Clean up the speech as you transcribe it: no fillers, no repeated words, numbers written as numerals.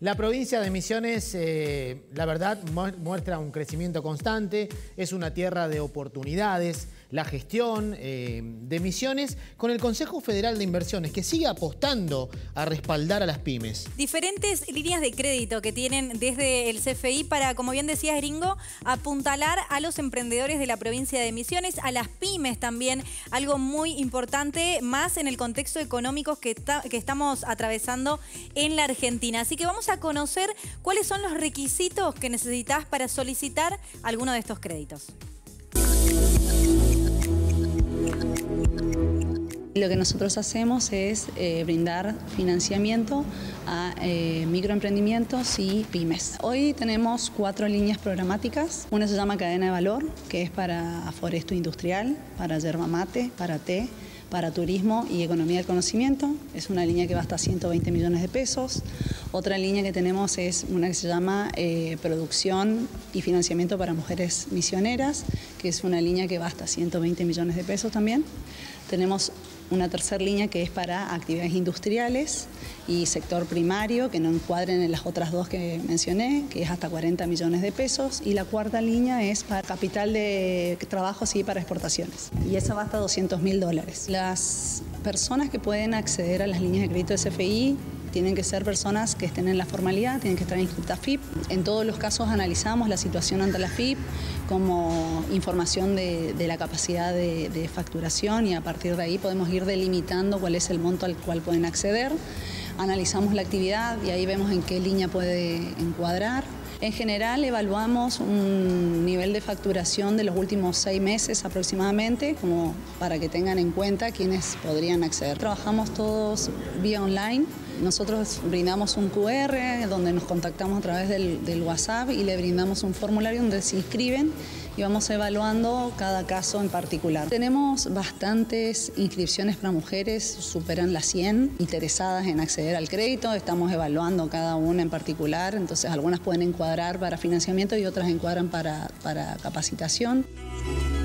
La provincia de Misiones, la verdad, muestra un crecimiento constante, es una tierra de oportunidades. La gestión de Misiones con el Consejo Federal de Inversiones, que sigue apostando a respaldar a las pymes. Diferentes líneas de crédito que tienen desde el CFI para, como bien decías, Gringo, apuntalar a los emprendedores de la provincia de Misiones, a las pymes también, algo muy importante, más en el contexto económico que estamos atravesando en la Argentina. Así que vamos a conocer cuáles son los requisitos que necesitas para solicitar alguno de estos créditos. Lo que nosotros hacemos es brindar financiamiento a microemprendimientos y pymes. Hoy tenemos 4 líneas programáticas. Una se llama Cadena de Valor, que es para foresto industrial, para yerba mate, para té, para turismo y economía del conocimiento. Es una línea que va hasta 120 millones de pesos. Otra línea que tenemos es una que se llama producción y financiamiento para mujeres misioneras, que es una línea que va hasta 120 millones de pesos también. Tenemos una tercera línea que es para actividades industriales y sector primario, que no encuadren en las otras dos que mencioné, que es hasta 40 millones de pesos. Y la cuarta línea es para capital de trabajo, sí, para exportaciones. Y esa va hasta $200.000. Las personas que pueden acceder a las líneas de crédito de CFI tienen que ser personas que estén en la formalidad, tienen que estar inscritas a FIP. En todos los casos analizamos la situación ante la FIP como información de la capacidad de facturación y a partir de ahí podemos ir delimitando cuál es el monto al cual pueden acceder. Analizamos la actividad y ahí vemos en qué línea puede encuadrar. En general evaluamos un nivel de facturación de los últimos 6 meses aproximadamente, como para que tengan en cuenta quiénes podrían acceder. Trabajamos todos vía online. Nosotros brindamos un QR donde nos contactamos a través del WhatsApp y le brindamos un formulario donde se inscriben y vamos evaluando cada caso en particular. Tenemos bastantes inscripciones para mujeres, superan las 100 interesadas en acceder al crédito. Estamos evaluando cada una en particular, entonces algunas pueden encuadrar para financiamiento y otras encuadran para capacitación.